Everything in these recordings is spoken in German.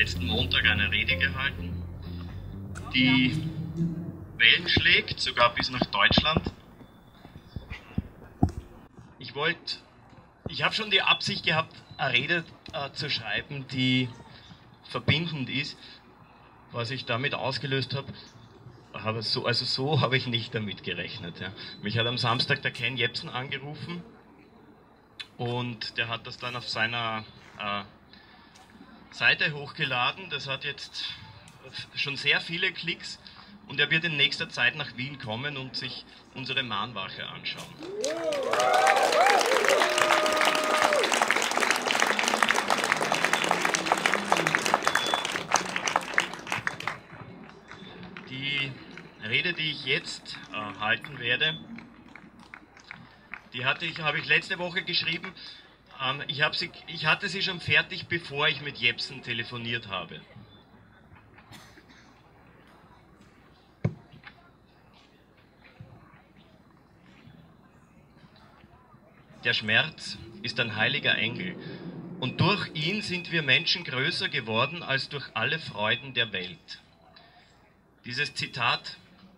letzten Montag eine Rede gehalten, die Wellen schlägt, sogar bis nach Deutschland. Ich habe schon die Absicht gehabt, eine Rede zu schreiben, die verbindend ist. Was ich damit ausgelöst habe, so habe ich nicht damit gerechnet. Ja. Mich hat am Samstag der Ken Jebsen angerufen und der hat das dann auf seiner Seite hochgeladen. Das hat jetzt schon sehr viele Klicks und er wird in nächster Zeit nach Wien kommen und sich unsere Mahnwache anschauen. Die Rede, die ich jetzt halten werde, habe ich letzte Woche geschrieben. Ich hatte sie schon fertig, bevor ich mit Jebsen telefoniert habe. Der Schmerz ist ein heiliger Engel und durch ihn sind wir Menschen größer geworden als durch alle Freuden der Welt. Dieses Zitat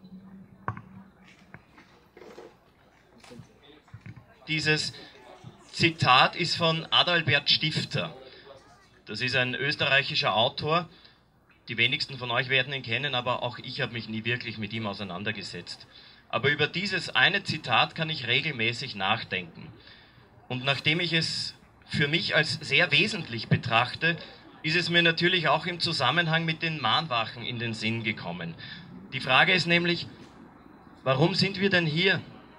ist von Adalbert Stifter. Das ist ein österreichischer Autor. Die wenigsten von euch werden ihn kennen, aber auch ich habe mich nie wirklich mit ihm auseinandergesetzt. Aber über dieses eine Zitat kann ich regelmäßig nachdenken. Und nachdem ich es für mich als sehr wesentlich betrachte, ist es mir natürlich auch im Zusammenhang mit den Mahnwachen in den Sinn gekommen. Die Frage ist nämlich, warum sind wir denn hier?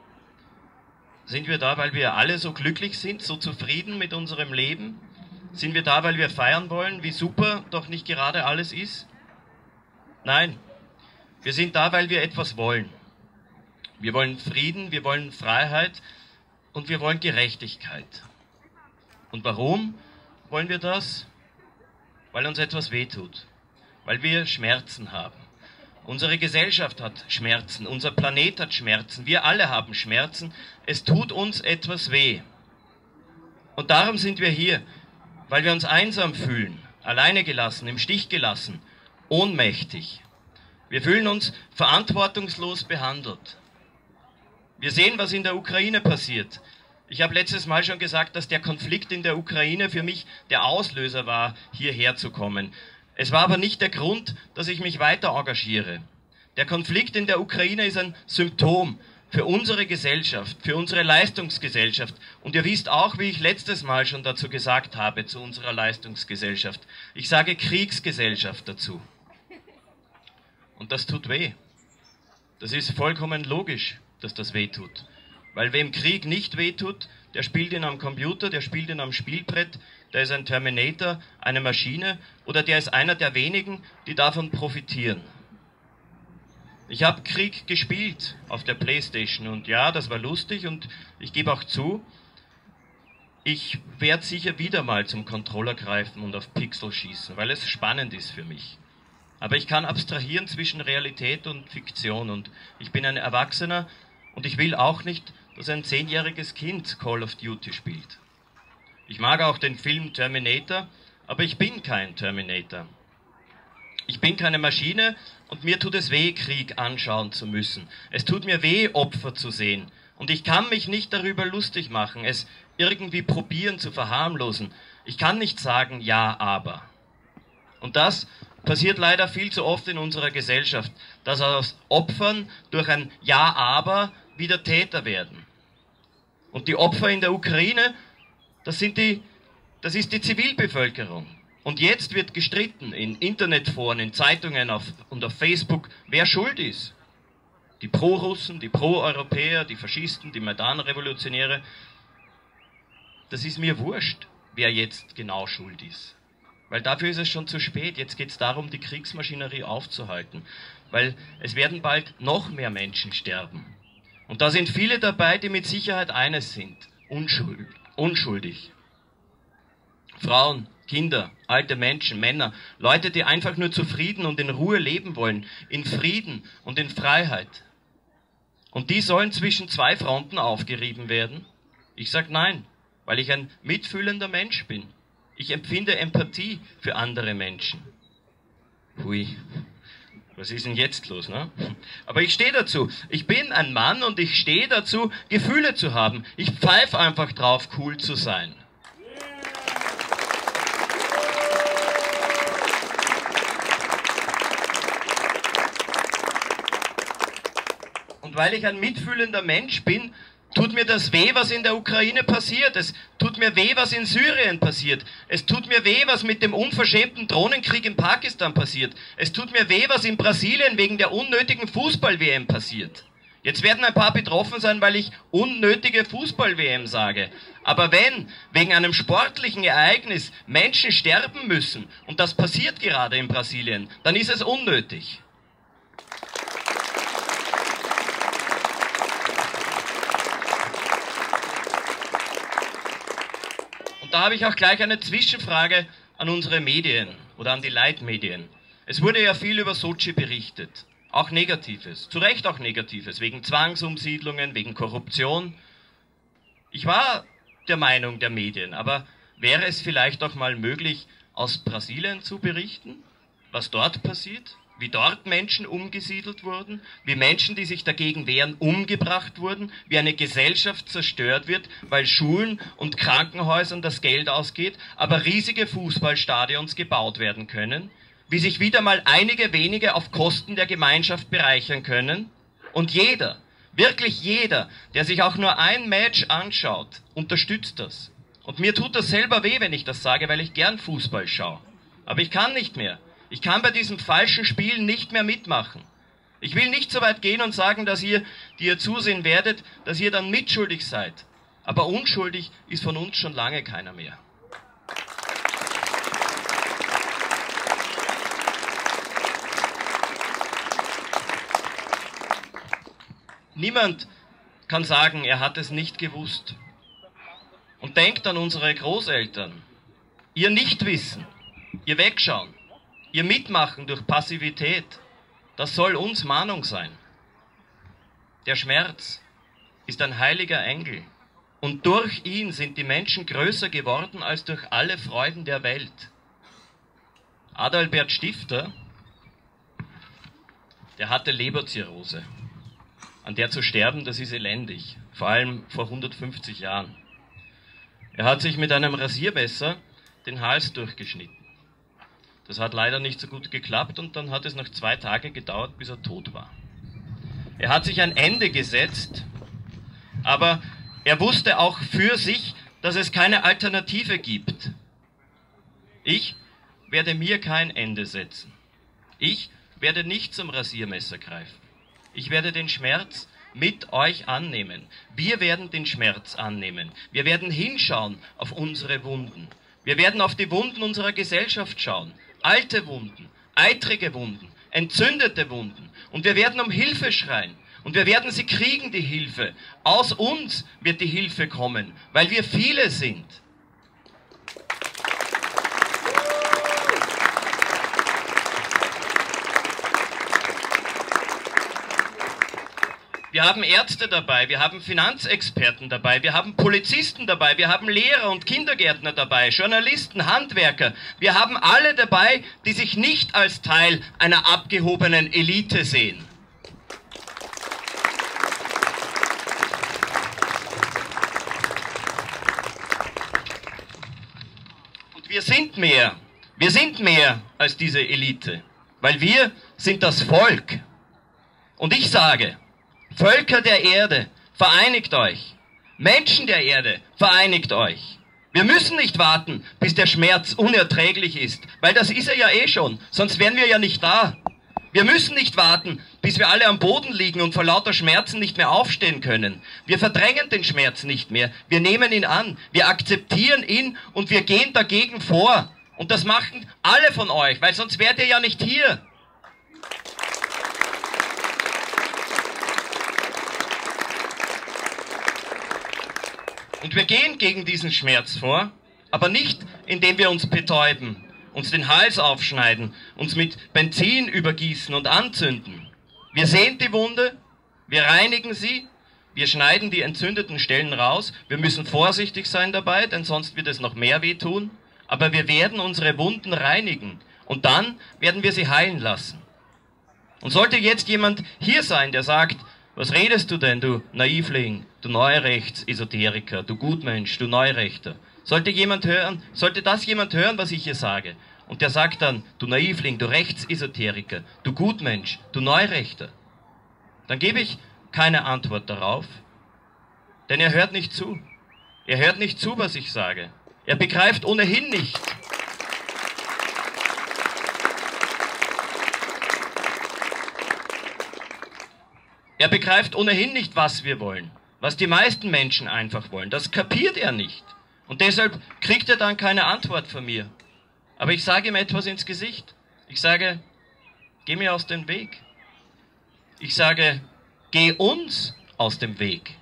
Sind wir da, weil wir alle so glücklich sind, so zufrieden mit unserem Leben? Sind wir da, weil wir feiern wollen, wie super doch nicht gerade alles ist? Nein, wir sind da, weil wir etwas wollen. Wir wollen Frieden, wir wollen Freiheit und wir wollen Gerechtigkeit. Und warum wollen wir das? Weil uns etwas wehtut, weil wir Schmerzen haben. Unsere Gesellschaft hat Schmerzen, unser Planet hat Schmerzen, wir alle haben Schmerzen. Es tut uns etwas weh. Und darum sind wir hier, weil wir uns einsam fühlen, alleine gelassen, im Stich gelassen, ohnmächtig. Wir fühlen uns verantwortungslos behandelt. Wir sehen, was in der Ukraine passiert. Ich habe letztes Mal schon gesagt, dass der Konflikt in der Ukraine für mich der Auslöser war, hierher zu kommen. Es war aber nicht der Grund, dass ich mich weiter engagiere. Der Konflikt in der Ukraine ist ein Symptom für unsere Gesellschaft, für unsere Leistungsgesellschaft. Und ihr wisst auch, wie ich letztes Mal schon dazu gesagt habe, zu unserer Leistungsgesellschaft. Ich sage Kriegsgesellschaft dazu. Und das tut weh. Das ist vollkommen logisch, dass das weh tut. Weil wem Krieg nicht wehtut, der spielt ihn am Computer, der spielt ihn am Spielbrett, der ist ein Terminator, eine Maschine oder der ist einer der wenigen, die davon profitieren. Ich habe Krieg gespielt auf der Playstation und ja, das war lustig und ich gebe auch zu, ich werde sicher wieder mal zum Controller greifen und auf Pixel schießen, weil es spannend ist für mich. Aber ich kann abstrahieren zwischen Realität und Fiktion und ich bin ein Erwachsener und ich will auch nicht, dass ein 10-jähriges Kind Call of Duty spielt. Ich mag auch den Film Terminator, aber ich bin kein Terminator. Ich bin keine Maschine und mir tut es weh, Krieg anschauen zu müssen. Es tut mir weh, Opfer zu sehen. Und ich kann mich nicht darüber lustig machen, es irgendwie probieren zu verharmlosen. Ich kann nicht sagen, ja, aber. Und das passiert leider viel zu oft in unserer Gesellschaft, dass aus Opfern durch ein Ja, aber wieder Täter werden. Und die Opfer in der Ukraine, das ist die Zivilbevölkerung. Und jetzt wird gestritten in Internetforen, in Zeitungen und auf Facebook, wer schuld ist. Die Pro-Russen, die Pro-Europäer, die Faschisten, die Maidan-Revolutionäre. Das ist mir wurscht, wer jetzt genau schuld ist. Weil dafür ist es schon zu spät. Jetzt geht es darum, die Kriegsmaschinerie aufzuhalten. Weil es werden bald noch mehr Menschen sterben. Und da sind viele dabei, die mit Sicherheit eines sind: unschuldig. Frauen, Kinder, alte Menschen, Männer, Leute, die einfach nur zufrieden und in Ruhe leben wollen, in Frieden und in Freiheit. Und die sollen zwischen zwei Fronten aufgerieben werden? Ich sage nein, weil ich ein mitfühlender Mensch bin. Ich empfinde Empathie für andere Menschen. Hui, was ist denn jetzt los, ne? Aber ich stehe dazu. Ich bin ein Mann und ich stehe dazu, Gefühle zu haben. Ich pfeife einfach drauf, cool zu sein. Und weil ich ein mitfühlender Mensch bin, tut mir das weh, was in der Ukraine passiert. Es tut mir weh, was in Syrien passiert. Es tut mir weh, was mit dem unverschämten Drohnenkrieg in Pakistan passiert. Es tut mir weh, was in Brasilien wegen der unnötigen Fußball-WM passiert. Jetzt werden ein paar betroffen sein, weil ich unnötige Fußball-WM sage. Aber wenn wegen einem sportlichen Ereignis Menschen sterben müssen, und das passiert gerade in Brasilien, dann ist es unnötig. Da habe ich auch gleich eine Zwischenfrage an unsere Medien oder an die Leitmedien. Es wurde ja viel über Sotschi berichtet, auch Negatives, zu Recht auch Negatives, wegen Zwangsumsiedlungen, wegen Korruption. Ich war der Meinung der Medien, aber wäre es vielleicht auch mal möglich, aus Brasilien zu berichten, was dort passiert? Wie dort Menschen umgesiedelt wurden, wie Menschen, die sich dagegen wehren, umgebracht wurden, wie eine Gesellschaft zerstört wird, weil Schulen und Krankenhäusern das Geld ausgeht, aber riesige Fußballstadions gebaut werden können, wie sich wieder mal einige wenige auf Kosten der Gemeinschaft bereichern können. Und jeder, wirklich jeder, der sich auch nur ein Match anschaut, unterstützt das. Und mir tut das selber weh, wenn ich das sage, weil ich gern Fußball schaue. Aber ich kann nicht mehr. Ich kann bei diesem falschen Spiel nicht mehr mitmachen. Ich will nicht so weit gehen und sagen, dass ihr, die ihr zusehen werdet, dass ihr dann mitschuldig seid. Aber unschuldig ist von uns schon lange keiner mehr. Niemand kann sagen, er hat es nicht gewusst. Und denkt an unsere Großeltern. Ihr Nichtwissen, ihr Wegschauen. Ihr Mitmachen durch Passivität, das soll uns Mahnung sein. Der Schmerz ist ein heiliger Engel und durch ihn sind die Menschen größer geworden als durch alle Freuden der Welt. Adalbert Stifter, der hatte Leberzirrhose. An der zu sterben, das ist elendig, vor allem vor 150 Jahren. Er hat sich mit einem Rasiermesser den Hals durchgeschnitten. Das hat leider nicht so gut geklappt und dann hat es noch 2 Tage gedauert, bis er tot war. Er hat sich ein Ende gesetzt, aber er wusste auch für sich, dass es keine Alternative gibt. Ich werde mir kein Ende setzen. Ich werde nicht zum Rasiermesser greifen. Ich werde den Schmerz mit euch annehmen. Wir werden den Schmerz annehmen. Wir werden hinschauen auf unsere Wunden. Wir werden auf die Wunden unserer Gesellschaft schauen. Alte Wunden, eitrige Wunden, entzündete Wunden. Und wir werden um Hilfe schreien. Und wir werden sie kriegen, die Hilfe. Aus uns wird die Hilfe kommen, weil wir viele sind. Wir haben Ärzte dabei, wir haben Finanzexperten dabei, wir haben Polizisten dabei, wir haben Lehrer und Kindergärtner dabei, Journalisten, Handwerker. Wir haben alle dabei, die sich nicht als Teil einer abgehobenen Elite sehen. Und wir sind mehr als diese Elite, weil wir sind das Volk. Und ich sage, Völker der Erde, vereinigt euch. Menschen der Erde, vereinigt euch. Wir müssen nicht warten, bis der Schmerz unerträglich ist, weil das ist er ja eh schon, sonst wären wir ja nicht da. Wir müssen nicht warten, bis wir alle am Boden liegen und vor lauter Schmerzen nicht mehr aufstehen können. Wir verdrängen den Schmerz nicht mehr, wir nehmen ihn an, wir akzeptieren ihn und wir gehen dagegen vor. Und das machen alle von euch, weil sonst wärt ihr ja nicht hier. Und wir gehen gegen diesen Schmerz vor, aber nicht, indem wir uns betäuben, uns den Hals aufschneiden, uns mit Benzin übergießen und anzünden. Wir sehen die Wunde, wir reinigen sie, wir schneiden die entzündeten Stellen raus. Wir müssen vorsichtig sein dabei, denn sonst wird es noch mehr wehtun. Aber wir werden unsere Wunden reinigen und dann werden wir sie heilen lassen. Und sollte jetzt jemand hier sein, der sagt, was redest du denn, du Naivling, du Neurechts-Esoteriker, du Gutmensch, du Neurechter? Sollte das jemand hören, was ich hier sage? Und der sagt dann, du Naivling, du Rechts-Esoteriker, du Gutmensch, du Neurechter. Dann gebe ich keine Antwort darauf, denn er hört nicht zu. Er hört nicht zu, was ich sage. Er begreift ohnehin nicht. Er begreift ohnehin nicht, was wir wollen. Was die meisten Menschen einfach wollen. Das kapiert er nicht. Und deshalb kriegt er dann keine Antwort von mir. Aber ich sage ihm etwas ins Gesicht. Ich sage, geh mir aus dem Weg. Ich sage, geh uns aus dem Weg.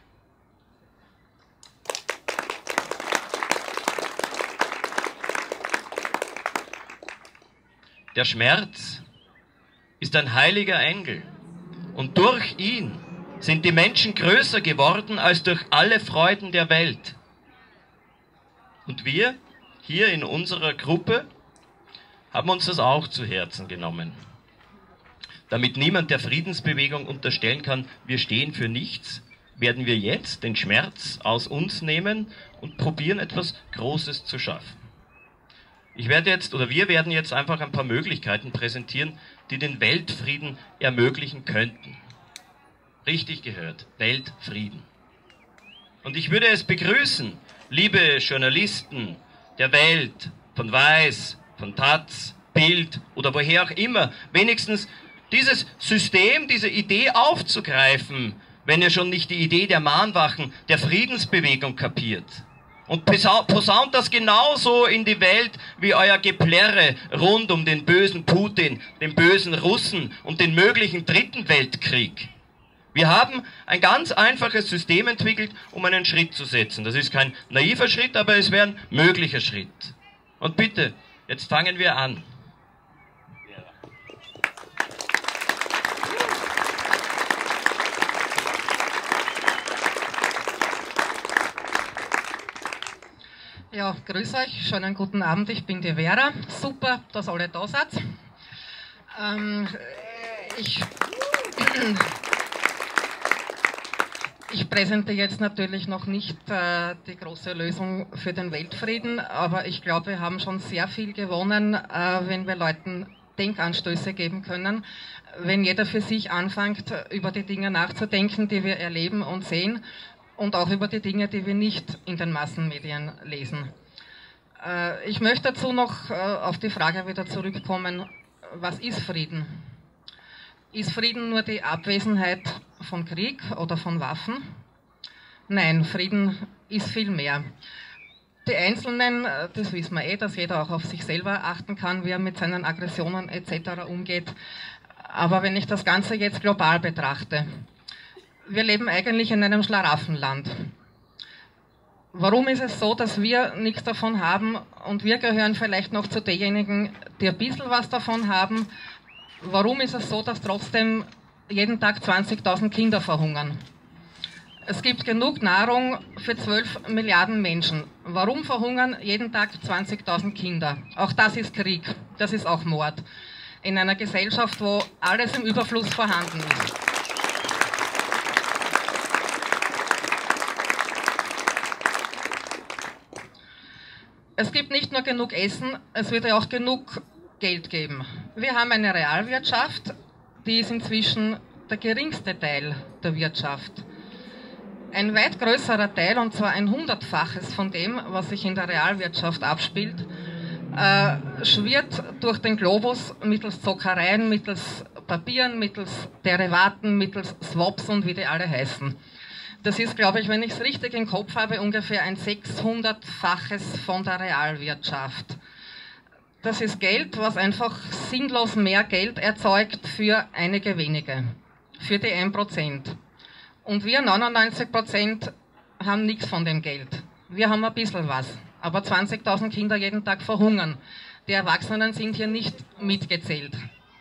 Der Schmerz ist ein heiliger Engel und durch ihn sind die Menschen größer geworden als durch alle Freuden der Welt. Und wir, hier in unserer Gruppe, haben uns das auch zu Herzen genommen. Damit niemand der Friedensbewegung unterstellen kann, wir stehen für nichts, werden wir jetzt den Schmerz aus uns nehmen und probieren, etwas Großes zu schaffen. Wir werden jetzt einfach ein paar Möglichkeiten präsentieren, die den Weltfrieden ermöglichen könnten. Richtig gehört, Weltfrieden. Und ich würde es begrüßen, liebe Journalisten der Welt, von Weiß, von Taz, Bild oder woher auch immer, wenigstens dieses System, diese Idee aufzugreifen, wenn ihr schon nicht die Idee der Mahnwachen, der Friedensbewegung kapiert. Und posaunt das genauso in die Welt wie euer Geplärre rund um den bösen Putin, den bösen Russen und den möglichen dritten Weltkrieg. Wir haben ein ganz einfaches System entwickelt, um einen Schritt zu setzen. Das ist kein naiver Schritt, aber es wäre ein möglicher Schritt. Und bitte, jetzt fangen wir an. Ja, grüß euch, schönen guten Abend, ich bin die Vera. Super, dass alle da seid. Ich präsentiere jetzt natürlich noch nicht die große Lösung für den Weltfrieden, aber ich glaube, wir haben schon sehr viel gewonnen, wenn wir Leuten Denkanstöße geben können, wenn jeder für sich anfängt, über die Dinge nachzudenken, die wir erleben und sehen, und auch über die Dinge, die wir nicht in den Massenmedien lesen. Ich möchte dazu noch auf die Frage wieder zurückkommen, was ist Frieden? Ist Frieden nur die Abwesenheit von Krieg oder von Waffen? Nein, Frieden ist viel mehr. Die Einzelnen, das wissen wir dass jeder auch auf sich selber achten kann, wie er mit seinen Aggressionen etc. umgeht. Aber wenn ich das Ganze jetzt global betrachte, wir leben eigentlich in einem Schlaraffenland. Warum ist es so, dass wir nichts davon haben und wir gehören vielleicht noch zu denjenigen, die ein bisschen was davon haben? Warum ist es so, dass trotzdem jeden Tag 20.000 Kinder verhungern? Es gibt genug Nahrung für 12 Milliarden Menschen. Warum verhungern jeden Tag 20.000 Kinder? Auch das ist Krieg, das ist auch Mord. In einer Gesellschaft, wo alles im Überfluss vorhanden ist. Es gibt nicht nur genug Essen, es wird ja auch genug Geld geben. Wir haben eine Realwirtschaft, die ist inzwischen der geringste Teil der Wirtschaft. Ein weit größerer Teil, und zwar ein 100-faches von dem, was sich in der Realwirtschaft abspielt, schwirrt durch den Globus mittels Zockereien, mittels Papieren, mittels Derivaten, mittels Swaps und wie die alle heißen. Das ist, glaube ich, wenn ich es richtig im Kopf habe, ungefähr ein 600-faches von der Realwirtschaft. Das ist Geld, was einfach sinnlos mehr Geld erzeugt für einige wenige, für die 1%. Und wir 99% haben nichts von dem Geld. Wir haben ein bisschen was, aber 20.000 Kinder jeden Tag verhungern. Die Erwachsenen sind hier nicht mitgezählt.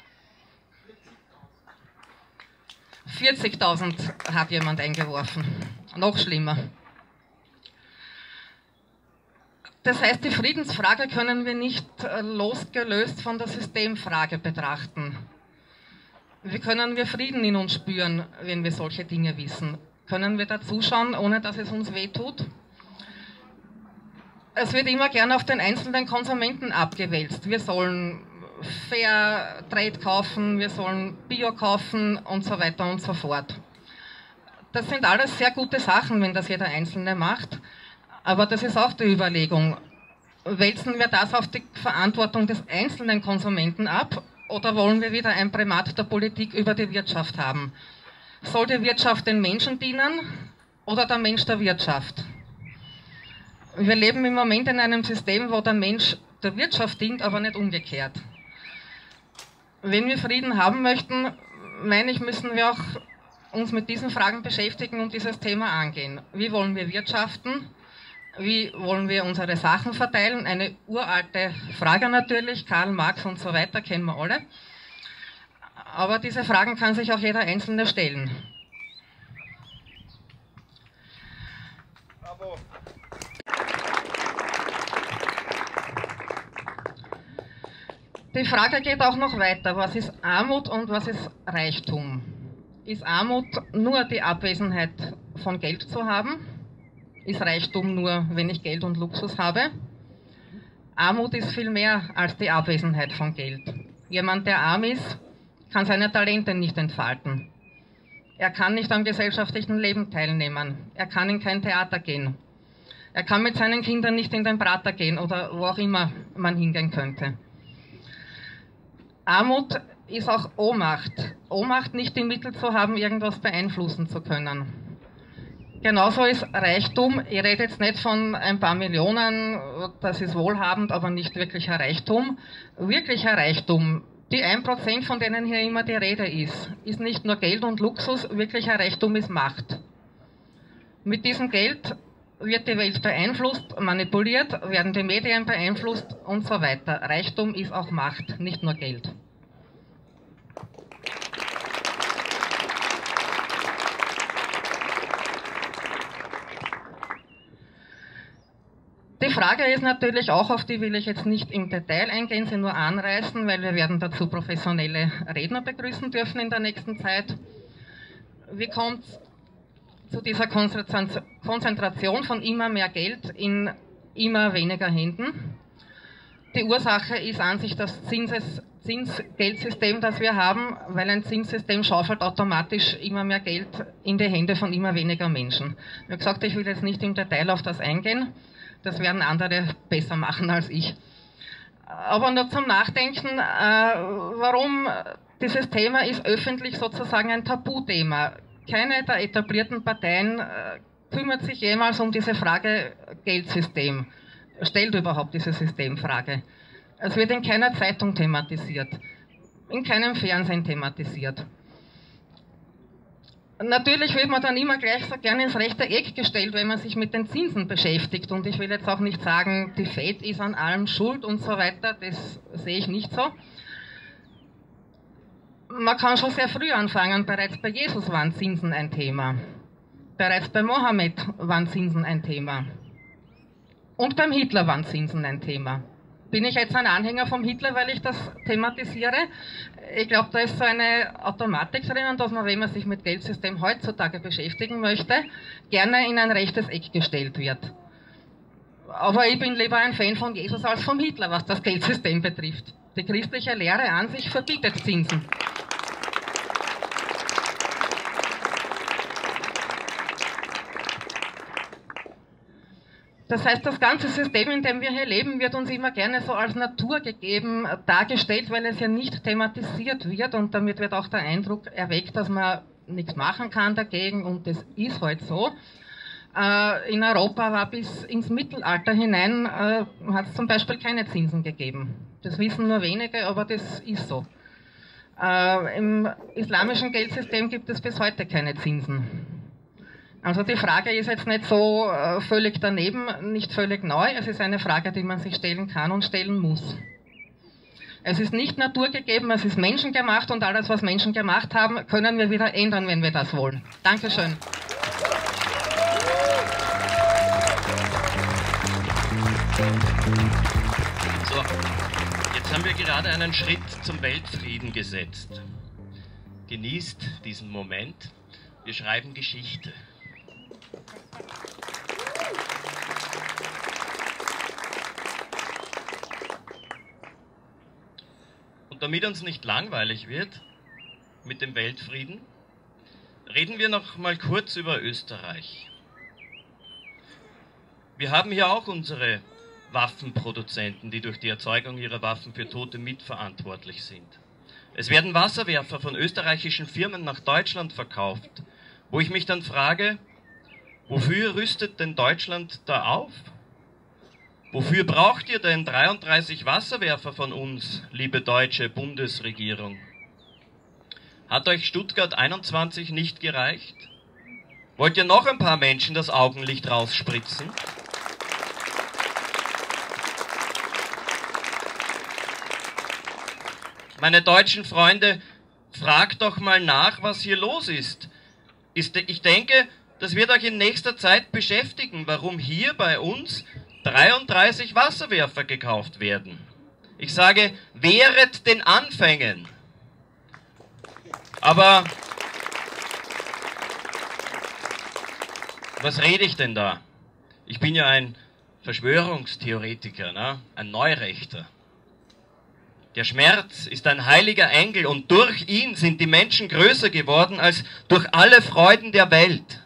40.000 hat jemand eingeworfen. Noch schlimmer. Das heißt, die Friedensfrage können wir nicht losgelöst von der Systemfrage betrachten. Wie können wir Frieden in uns spüren, wenn wir solche Dinge wissen? Können wir da zuschauen, ohne dass es uns wehtut? Es wird immer gern auf den einzelnen Konsumenten abgewälzt. Wir sollen Fair Trade kaufen, wir sollen Bio kaufen und so weiter und so fort. Das sind alles sehr gute Sachen, wenn das jeder Einzelne macht. Aber das ist auch die Überlegung. Wälzen wir das auf die Verantwortung des einzelnen Konsumenten ab oder wollen wir wieder ein Primat der Politik über die Wirtschaft haben? Soll die Wirtschaft den Menschen dienen oder der Mensch der Wirtschaft? Wir leben im Moment in einem System, wo der Mensch der Wirtschaft dient, aber nicht umgekehrt. Wenn wir Frieden haben möchten, meine ich, müssen wir auch uns mit diesen Fragen beschäftigen und dieses Thema angehen. Wie wollen wir wirtschaften? Wie wollen wir unsere Sachen verteilen? Eine uralte Frage natürlich, Karl Marx und so weiter, kennen wir alle. Aber diese Fragen kann sich auch jeder Einzelne stellen. Bravo. Die Frage geht auch noch weiter. Was ist Armut und was ist Reichtum? Ist Armut nur die Abwesenheit von Geld zu haben? Ist Reichtum nur, wenn ich Geld und Luxus habe? Armut ist viel mehr als die Abwesenheit von Geld. Jemand, der arm ist, kann seine Talente nicht entfalten. Er kann nicht am gesellschaftlichen Leben teilnehmen. Er kann in kein Theater gehen. Er kann mit seinen Kindern nicht in den Prater gehen oder wo auch immer man hingehen könnte. Armut ist auch Ohnmacht. Ohnmacht, nicht die Mittel zu haben, irgendwas beeinflussen zu können. Genauso ist Reichtum, ich rede jetzt nicht von ein paar Millionen, das ist wohlhabend, aber nicht wirklicher Reichtum. Wirklicher Reichtum, die 1%, von denen hier immer die Rede ist nicht nur Geld und Luxus, wirklicher Reichtum ist Macht. Mit diesem Geld wird die Welt beeinflusst, manipuliert, werden die Medien beeinflusst und so weiter. Reichtum ist auch Macht, nicht nur Geld. Die Frage ist natürlich auch, auf die will ich jetzt nicht im Detail eingehen, sie nur anreißen, weil wir werden dazu professionelle Redner begrüßen dürfen in der nächsten Zeit. Wie kommt es zu dieser Konzentration von immer mehr Geld in immer weniger Händen? Die Ursache ist an sich das Zinsgeldsystem, das wir haben, weil ein Zinssystem schaufelt automatisch immer mehr Geld in die Hände von immer weniger Menschen. Wie gesagt, ich will jetzt nicht im Detail auf das eingehen. Das werden andere besser machen als ich. Aber nur zum Nachdenken, warum dieses Thema ist öffentlich sozusagen ein Tabuthema. Keine der etablierten Parteien kümmert sich jemals um diese Frage Geldsystem, stellt überhaupt diese Systemfrage. Es wird in keiner Zeitung thematisiert, in keinem Fernsehen thematisiert. Natürlich wird man dann immer gleich so gerne ins rechte Eck gestellt, wenn man sich mit den Zinsen beschäftigt. Und ich will jetzt auch nicht sagen, die Fed ist an allem schuld und so weiter, das sehe ich nicht so. Man kann schon sehr früh anfangen, bereits bei Jesus waren Zinsen ein Thema. Bereits bei Mohammed waren Zinsen ein Thema. Und beim Hitler waren Zinsen ein Thema. Bin ich jetzt ein Anhänger vom Hitler, weil ich das thematisiere? Ich glaube, da ist so eine Automatik drinnen, dass man, wenn man sich mit Geldsystem heutzutage beschäftigen möchte, gerne in ein rechtes Eck gestellt wird. Aber ich bin lieber ein Fan von Jesus als von Hitler, was das Geldsystem betrifft. Die christliche Lehre an sich verbietet Zinsen. Das heißt, das ganze System, in dem wir hier leben, wird uns immer gerne so als Natur gegeben, dargestellt, weil es ja nicht thematisiert wird und damit wird auch der Eindruck erweckt, dass man nichts machen kann dagegen und das ist halt so. In Europa war bis ins Mittelalter hinein, hat es zum Beispiel keine Zinsen gegeben. Das wissen nur wenige, aber das ist so. Im islamischen Geldsystem gibt es bis heute keine Zinsen. Also die Frage ist jetzt nicht so völlig daneben, nicht völlig neu. Es ist eine Frage, die man sich stellen kann und stellen muss. Es ist nicht naturgegeben, es ist menschengemacht und alles, was Menschen gemacht haben, können wir wieder ändern, wenn wir das wollen. Dankeschön. So, jetzt haben wir gerade einen Schritt zum Weltfrieden gesetzt. Genießt diesen Moment. Wir schreiben Geschichte. Und damit uns nicht langweilig wird mit dem Weltfrieden, reden wir noch mal kurz über Österreich. Wir haben hier auch unsere Waffenproduzenten, die durch die Erzeugung ihrer Waffen für Tote mitverantwortlich sind. Es werden Wasserwerfer von österreichischen Firmen nach Deutschland verkauft, wo ich mich dann frage, wofür rüstet denn Deutschland da auf? Wofür braucht ihr denn 33 Wasserwerfer von uns, liebe deutsche Bundesregierung? Hat euch Stuttgart 21 nicht gereicht? Wollt ihr noch ein paar Menschen das Augenlicht rausspritzen? Meine deutschen Freunde, fragt doch mal nach, was hier los ist. Ich denke, das wird euch in nächster Zeit beschäftigen, warum hier bei uns 33 Wasserwerfer gekauft werden. Ich sage, wehret den Anfängen. Aber was rede ich denn da? Ich bin ja ein Verschwörungstheoretiker, ne? Ein Neurechter. Der Schmerz ist ein heiliger Engel und durch ihn sind die Menschen größer geworden als durch alle Freuden der Welt.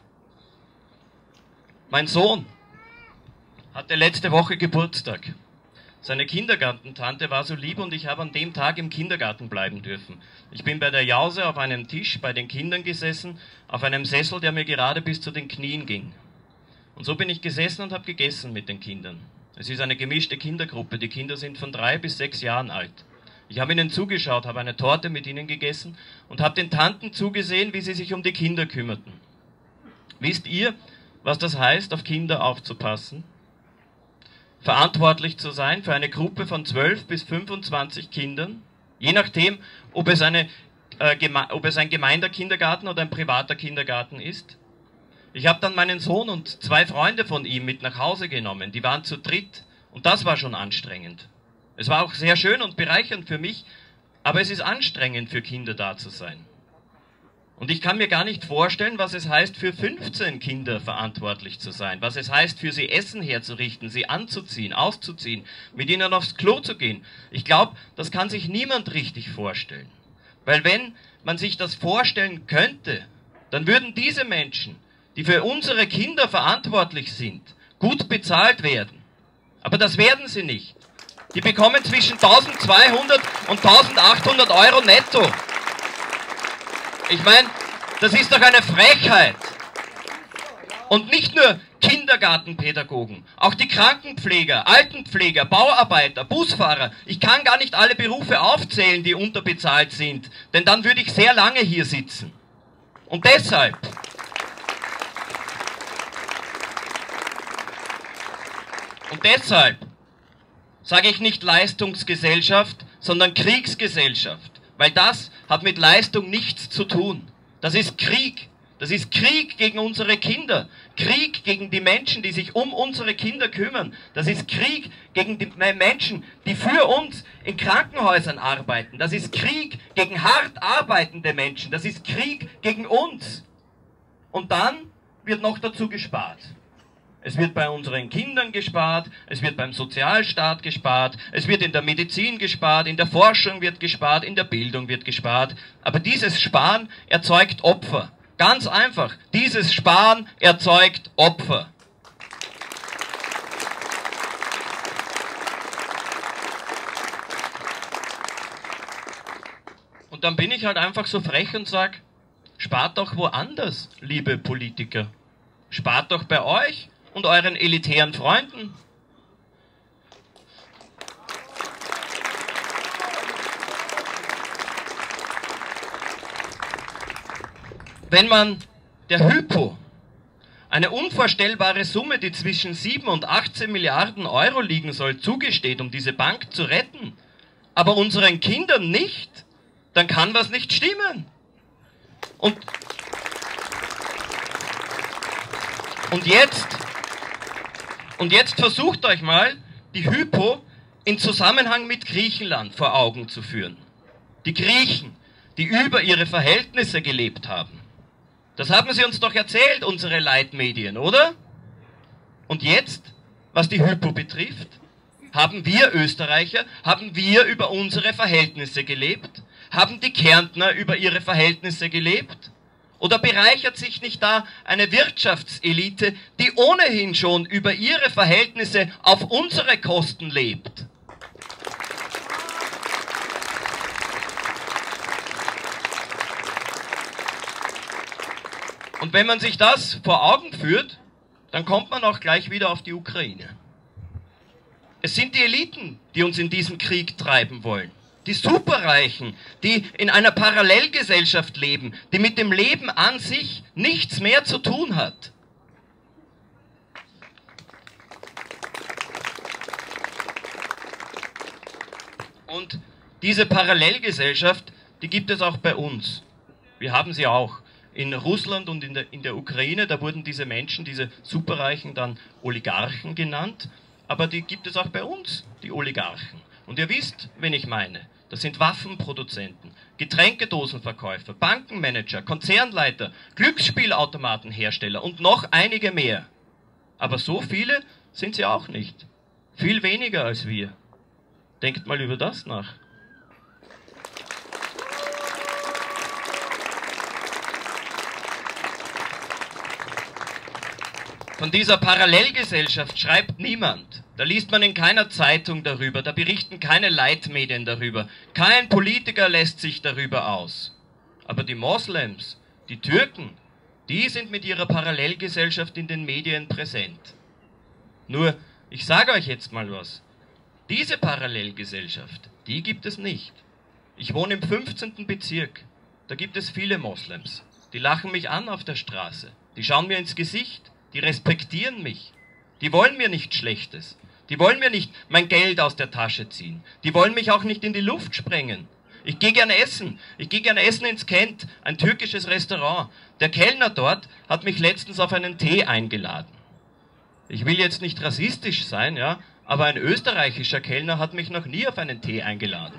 Mein Sohn hatte letzte Woche Geburtstag. Seine Kindergartentante war so lieb und ich habe an dem Tag im Kindergarten bleiben dürfen. Ich bin bei der Jause auf einem Tisch bei den Kindern gesessen, auf einem Sessel, der mir gerade bis zu den Knien ging. Und so bin ich gesessen und habe gegessen mit den Kindern. Es ist eine gemischte Kindergruppe, die Kinder sind von 3 bis 6 Jahren alt. Ich habe ihnen zugeschaut, habe eine Torte mit ihnen gegessen und habe den Tanten zugesehen, wie sie sich um die Kinder kümmerten. Wisst ihr, was das heißt, auf Kinder aufzupassen? Verantwortlich zu sein für eine Gruppe von 12 bis 25 Kindern, je nachdem, ob es ein Gemeindekindergarten oder ein privater Kindergarten ist. Ich habe dann meinen Sohn und 2 Freunde von ihm mit nach Hause genommen, die waren zu dritt und das war schon anstrengend. Es war auch sehr schön und bereichernd für mich, aber es ist anstrengend für Kinder da zu sein. Und ich kann mir gar nicht vorstellen, was es heißt, für 15 Kinder verantwortlich zu sein, was es heißt, für sie Essen herzurichten, sie anzuziehen, auszuziehen, mit ihnen aufs Klo zu gehen. Ich glaube, das kann sich niemand richtig vorstellen. Weil wenn man sich das vorstellen könnte, dann würden diese Menschen, die für unsere Kinder verantwortlich sind, gut bezahlt werden. Aber das werden sie nicht. Die bekommen zwischen 1200 und 1800 Euro netto. Ich meine, das ist doch eine Frechheit. Und nicht nur Kindergartenpädagogen, auch die Krankenpfleger, Altenpfleger, Bauarbeiter, Busfahrer. Ich kann gar nicht alle Berufe aufzählen, die unterbezahlt sind, denn dann würde ich sehr lange hier sitzen. Und deshalb sage ich nicht Leistungsgesellschaft, sondern Kriegsgesellschaft. Weil das hat mit Leistung nichts zu tun. Das ist Krieg. Das ist Krieg gegen unsere Kinder. Krieg gegen die Menschen, die sich um unsere Kinder kümmern. Das ist Krieg gegen die Menschen, die für uns in Krankenhäusern arbeiten. Das ist Krieg gegen hart arbeitende Menschen. Das ist Krieg gegen uns. Und dann wird noch dazu gespart. Es wird bei unseren Kindern gespart, es wird beim Sozialstaat gespart, es wird in der Medizin gespart, in der Forschung wird gespart, in der Bildung wird gespart. Aber dieses Sparen erzeugt Opfer. Ganz einfach, dieses Sparen erzeugt Opfer. Und dann bin ich halt einfach so frech und sage, spart doch woanders, liebe Politiker. Spart doch bei euch und euren elitären Freunden. Wenn man der Hypo eine unvorstellbare Summe, die zwischen 7 und 18 Milliarden Euro liegen soll, zugesteht, um diese Bank zu retten, aber unseren Kindern nicht, dann kann was nicht stimmen. Und jetzt versucht euch mal, die Hypo in Zusammenhang mit Griechenland vor Augen zu führen. Die Griechen, die über ihre Verhältnisse gelebt haben. Das haben sie uns doch erzählt, unsere Leitmedien, oder? Und jetzt, was die Hypo betrifft, haben wir Österreicher, haben wir über unsere Verhältnisse gelebt? Haben die Kärntner über ihre Verhältnisse gelebt? Oder bereichert sich nicht da eine Wirtschaftselite, die ohnehin schon über ihre Verhältnisse auf unsere Kosten lebt? Und wenn man sich das vor Augen führt, dann kommt man auch gleich wieder auf die Ukraine. Es sind die Eliten, die uns in diesen Krieg treiben wollen. Die Superreichen, die in einer Parallelgesellschaft leben, die mit dem Leben an sich nichts mehr zu tun hat. Und diese Parallelgesellschaft, die gibt es auch bei uns. Wir haben sie auch. In Russland und in der Ukraine, da wurden diese Menschen, diese Superreichen, dann Oligarchen genannt. Aber die gibt es auch bei uns, die Oligarchen. Und ihr wisst, wen ich meine. Das sind Waffenproduzenten, Getränkedosenverkäufer, Bankenmanager, Konzernleiter, Glücksspielautomatenhersteller und noch einige mehr. Aber so viele sind sie auch nicht. Viel weniger als wir. Denkt mal über das nach. Von dieser Parallelgesellschaft schreibt niemand. Da liest man in keiner Zeitung darüber, da berichten keine Leitmedien darüber. Kein Politiker lässt sich darüber aus. Aber die Moslems, die Türken, die sind mit ihrer Parallelgesellschaft in den Medien präsent. Nur, ich sage euch jetzt mal was. Diese Parallelgesellschaft, die gibt es nicht. Ich wohne im 15. Bezirk. Da gibt es viele Moslems. Die lachen mich an auf der Straße. Die schauen mir ins Gesicht. Die respektieren mich. Die wollen mir nichts Schlechtes. Die wollen mir nicht mein Geld aus der Tasche ziehen. Die wollen mich auch nicht in die Luft sprengen. Ich gehe gerne essen. Ich gehe gerne essen ins Kent, ein türkisches Restaurant. Der Kellner dort hat mich letztens auf einen Tee eingeladen. Ich will jetzt nicht rassistisch sein, ja, aber ein österreichischer Kellner hat mich noch nie auf einen Tee eingeladen.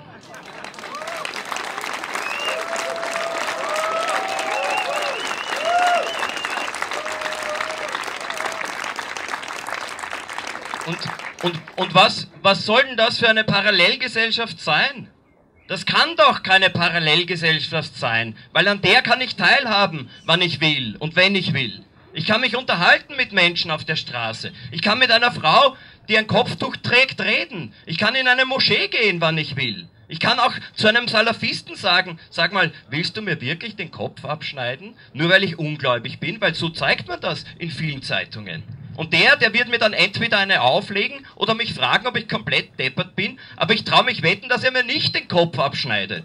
Und was soll denn das für eine Parallelgesellschaft sein? Das kann doch keine Parallelgesellschaft sein, weil an der kann ich teilhaben, wann ich will und wenn ich will. Ich kann mich unterhalten mit Menschen auf der Straße. Ich kann mit einer Frau, die ein Kopftuch trägt, reden. Ich kann in eine Moschee gehen, wann ich will. Ich kann auch zu einem Salafisten sagen, sag mal, willst du mir wirklich den Kopf abschneiden? Nur weil ich ungläubig bin, weil so zeigt man das in vielen Zeitungen. Und der wird mir dann entweder eine auflegen oder mich fragen, ob ich komplett deppert bin, aber ich traue mich wetten, dass er mir nicht den Kopf abschneidet.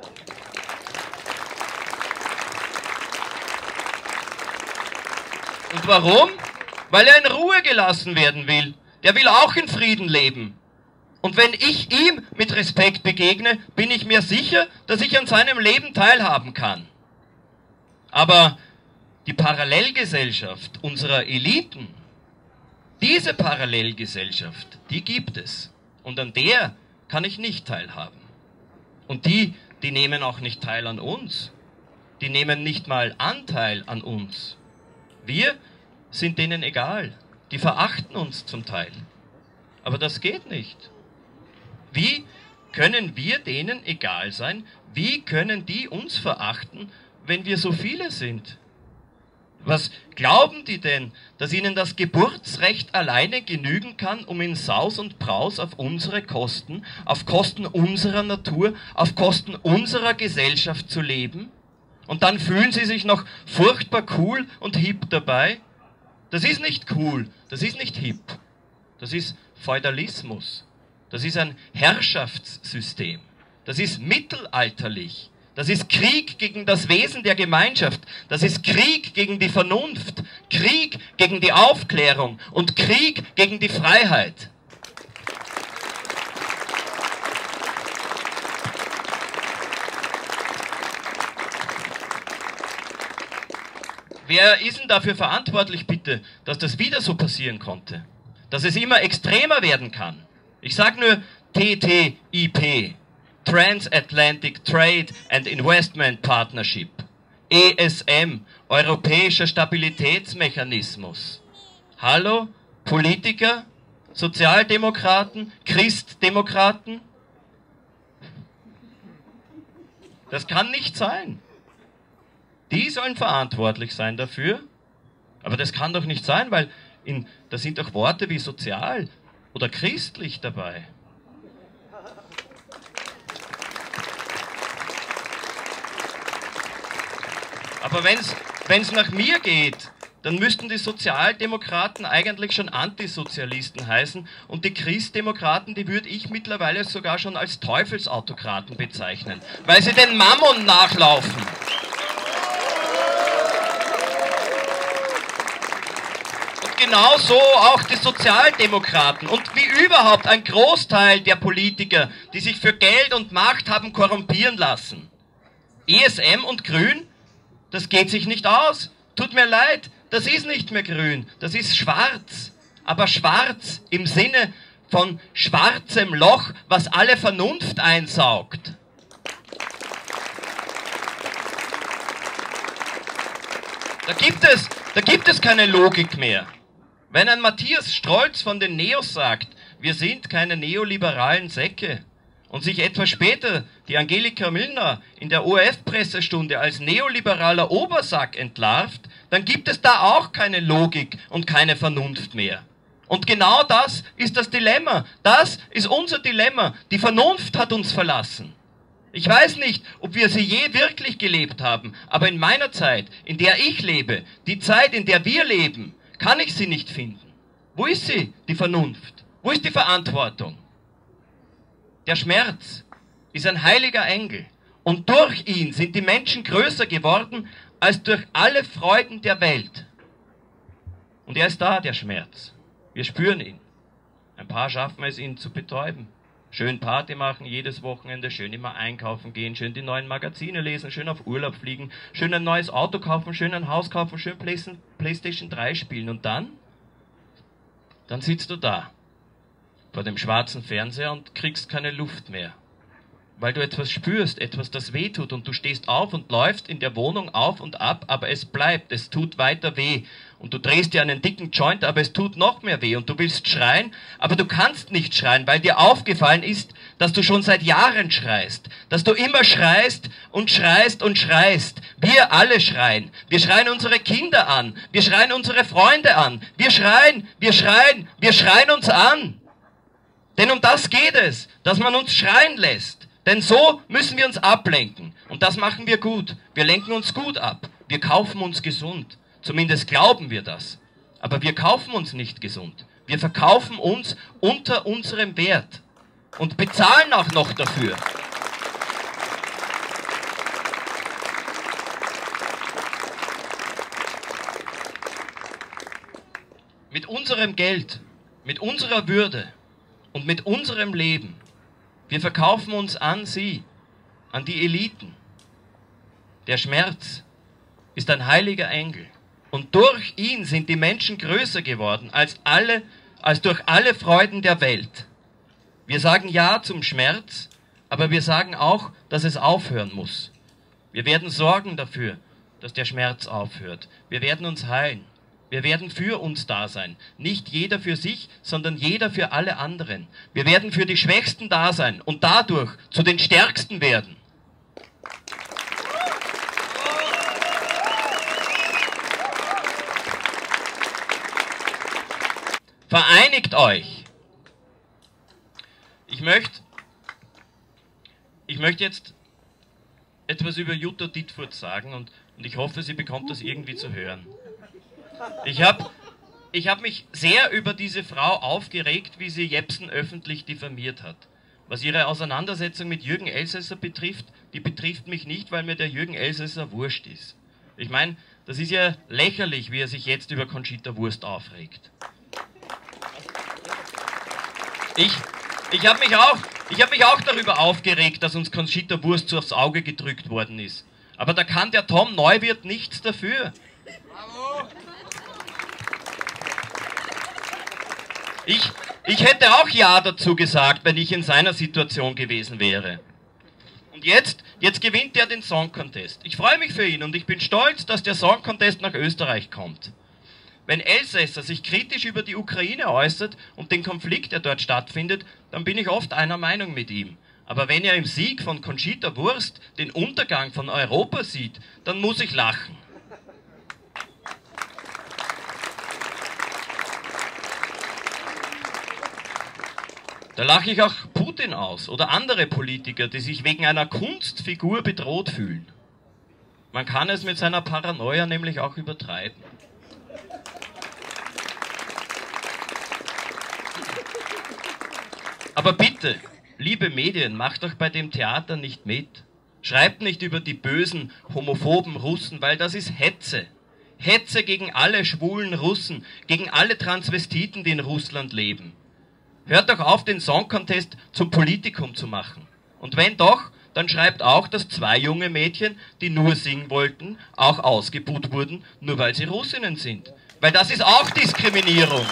Und warum? Weil er in Ruhe gelassen werden will. Der will auch in Frieden leben. Und wenn ich ihm mit Respekt begegne, bin ich mir sicher, dass ich an seinem Leben teilhaben kann. Aber die Parallelgesellschaft unserer Eliten, diese Parallelgesellschaft, die gibt es. Und an der kann ich nicht teilhaben. Und die nehmen auch nicht teil an uns. Die nehmen nicht mal Anteil an uns. Wir sind denen egal. Die verachten uns zum Teil. Aber das geht nicht. Wie können wir denen egal sein? Wie können die uns verachten, wenn wir so viele sind? Was glauben die denn, dass ihnen das Geburtsrecht alleine genügen kann, um in Saus und Braus auf unsere Kosten, auf Kosten unserer Natur, auf Kosten unserer Gesellschaft zu leben? Und dann fühlen sie sich noch furchtbar cool und hip dabei? Das ist nicht cool, das ist nicht hip. Das ist Feudalismus. Das ist ein Herrschaftssystem. Das ist mittelalterlich. Das ist Krieg gegen das Wesen der Gemeinschaft. Das ist Krieg gegen die Vernunft. Krieg gegen die Aufklärung und Krieg gegen die Freiheit. Wer ist denn dafür verantwortlich, bitte, dass das wieder so passieren konnte? Dass es immer extremer werden kann? Ich sage nur TTIP, Transatlantic Trade and Investment Partnership, ESM, Europäischer Stabilitätsmechanismus. Hallo, Politiker, Sozialdemokraten, Christdemokraten? Das kann nicht sein. Die sollen verantwortlich sein dafür, aber das kann doch nicht sein, weil da sind doch Worte wie sozial oder christlich dabei. Aber wenn es nach mir geht, dann müssten die Sozialdemokraten eigentlich schon Antisozialisten heißen und die Christdemokraten, die würde ich mittlerweile sogar schon als Teufelsautokraten bezeichnen, weil sie den Mammon nachlaufen. Und genauso auch die Sozialdemokraten und wie überhaupt ein Großteil der Politiker, die sich für Geld und Macht haben korrumpieren lassen. ESM und Grün? Das geht sich nicht aus. Tut mir leid, das ist nicht mehr grün, das ist schwarz. Aber schwarz im Sinne von schwarzem Loch, was alle Vernunft einsaugt. Da gibt es keine Logik mehr. Wenn ein Matthias Strolz von den Neos sagt, wir sind keine neoliberalen Säcke, und sich etwas später die Angelika Milner in der ORF-Pressestunde als neoliberaler Obersack entlarvt, dann gibt es da auch keine Logik und keine Vernunft mehr. Und genau das ist das Dilemma. Das ist unser Dilemma. Die Vernunft hat uns verlassen. Ich weiß nicht, ob wir sie je wirklich gelebt haben, aber in meiner Zeit, in der ich lebe, die Zeit, in der wir leben, kann ich sie nicht finden. Wo ist sie, die Vernunft? Wo ist die Verantwortung? Der Schmerz ist ein heiliger Engel und durch ihn sind die Menschen größer geworden als durch alle Freuden der Welt. Und er ist da, der Schmerz. Wir spüren ihn. Ein paar schaffen es, ihn zu betäuben. Schön Party machen jedes Wochenende, schön immer einkaufen gehen, schön die neuen Magazine lesen, schön auf Urlaub fliegen, schön ein neues Auto kaufen, schön ein Haus kaufen, schön PlayStation 3 spielen. Und dann sitzt du da vor dem schwarzen Fernseher und kriegst keine Luft mehr. Weil du etwas spürst, etwas, das weh tut und du stehst auf und läufst in der Wohnung auf und ab, aber es bleibt, es tut weiter weh. Und du drehst dir einen dicken Joint, aber es tut noch mehr weh und du willst schreien, aber du kannst nicht schreien, weil dir aufgefallen ist, dass du schon seit Jahren schreist, dass du immer schreist und schreist und schreist. Wir alle schreien. Wir schreien unsere Kinder an, wir schreien unsere Freunde an, wir schreien uns an. Denn um das geht es, dass man uns schreien lässt. Denn so müssen wir uns ablenken. Und das machen wir gut. Wir lenken uns gut ab. Wir kaufen uns gesund. Zumindest glauben wir das. Aber wir kaufen uns nicht gesund. Wir verkaufen uns unter unserem Wert. Und bezahlen auch noch dafür. Mit unserem Geld, mit unserer Würde und mit unserem Leben. Wir verkaufen uns an sie, an die Eliten. Der Schmerz ist ein heiliger Engel. Und durch ihn sind die Menschen größer geworden als durch alle Freuden der Welt. Wir sagen Ja zum Schmerz, aber wir sagen auch, dass es aufhören muss. Wir werden sorgen dafür, dass der Schmerz aufhört. Wir werden uns heilen. Wir werden für uns da sein. Nicht jeder für sich, sondern jeder für alle anderen. Wir werden für die Schwächsten da sein und dadurch zu den Stärksten werden. Vereinigt euch! Ich möchte jetzt etwas über Jutta Dittfurt sagen und ich hoffe, sie bekommt das irgendwie zu hören. Ich hab mich sehr über diese Frau aufgeregt, wie sie Jepsen öffentlich diffamiert hat. Was ihre Auseinandersetzung mit Jürgen Elsässer betrifft, die betrifft mich nicht, weil mir der Jürgen Elsässer wurscht ist. Ich meine, das ist ja lächerlich, wie er sich jetzt über Conchita Wurst aufregt. Ich habe mich auch darüber aufgeregt, dass uns Conchita Wurst so aufs Auge gedrückt worden ist. Aber da kann der Tom Neuwirth nichts dafür. Ich hätte auch Ja dazu gesagt, wenn ich in seiner Situation gewesen wäre. Und jetzt gewinnt er den Song Contest. Ich freue mich für ihn und ich bin stolz, dass der Song Contest nach Österreich kommt. Wenn Elsässer sich kritisch über die Ukraine äußert und den Konflikt, der dort stattfindet, dann bin ich oft einer Meinung mit ihm. Aber wenn er im Sieg von Conchita Wurst den Untergang von Europa sieht, dann muss ich lachen. Da lache ich auch Putin aus oder andere Politiker, die sich wegen einer Kunstfigur bedroht fühlen. Man kann es mit seiner Paranoia nämlich auch übertreiben. Aber bitte, liebe Medien, macht doch bei dem Theater nicht mit. Schreibt nicht über die bösen, homophoben Russen, weil das ist Hetze. Hetze gegen alle schwulen Russen, gegen alle Transvestiten, die in Russland leben. Hört doch auf, den Song Contest zum Politikum zu machen. Und wenn doch, dann schreibt auch, dass 2 junge Mädchen, die nur singen wollten, auch ausgebuht wurden, nur weil sie Russinnen sind. Weil das ist auch Diskriminierung.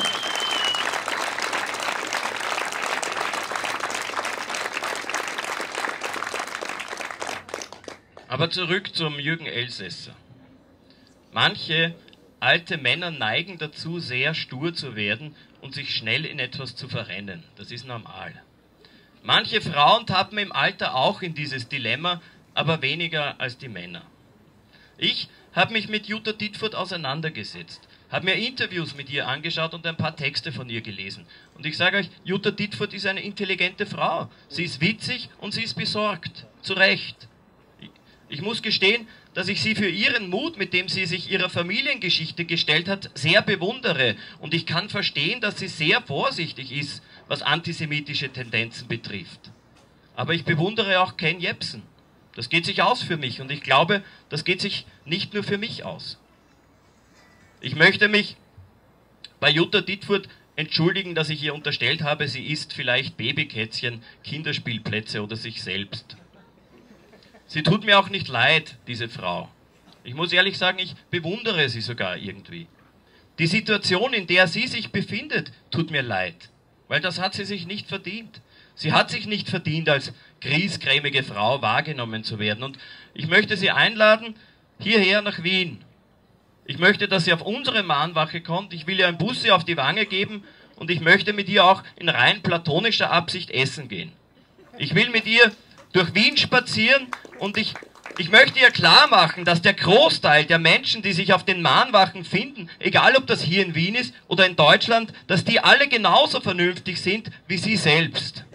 Aber zurück zum Jürgen Elsässer. Manche alte Männer neigen dazu, sehr stur zu werden und sich schnell in etwas zu verrennen. Das ist normal. Manche Frauen tappen im Alter auch in dieses Dilemma, aber weniger als die Männer. Ich habe mich mit Jutta Dittfurt auseinandergesetzt, habe mir Interviews mit ihr angeschaut und ein paar Texte von ihr gelesen. Und ich sage euch, Jutta Dittfurt ist eine intelligente Frau. Sie ist witzig und sie ist besorgt. Zu Recht. Ich muss gestehen, dass ich sie für ihren Mut, mit dem sie sich ihrer Familiengeschichte gestellt hat, sehr bewundere. Und ich kann verstehen, dass sie sehr vorsichtig ist, was antisemitische Tendenzen betrifft. Aber ich bewundere auch Ken Jebsen. Das geht sich aus für mich und ich glaube, das geht sich nicht nur für mich aus. Ich möchte mich bei Jutta Dittfurt entschuldigen, dass ich ihr unterstellt habe, sie isst vielleicht Babykätzchen, Kinderspielplätze oder sich selbst. Sie tut mir auch nicht leid, diese Frau. Ich muss ehrlich sagen, ich bewundere sie sogar irgendwie. Die Situation, in der sie sich befindet, tut mir leid, weil das hat sie sich nicht verdient. Sie hat sich nicht verdient, als griesgrämige Frau wahrgenommen zu werden. Und ich möchte sie einladen, hierher nach Wien. Ich möchte, dass sie auf unsere Mahnwache kommt. Ich will ihr ein Bussi auf die Wange geben und ich möchte mit ihr auch in rein platonischer Absicht essen gehen. Ich will mit ihr durch Wien spazieren und ich möchte ihr klar machen, dass der Großteil der Menschen, die sich auf den Mahnwachen finden, egal ob das hier in Wien ist oder in Deutschland, dass die alle genauso vernünftig sind wie sie selbst.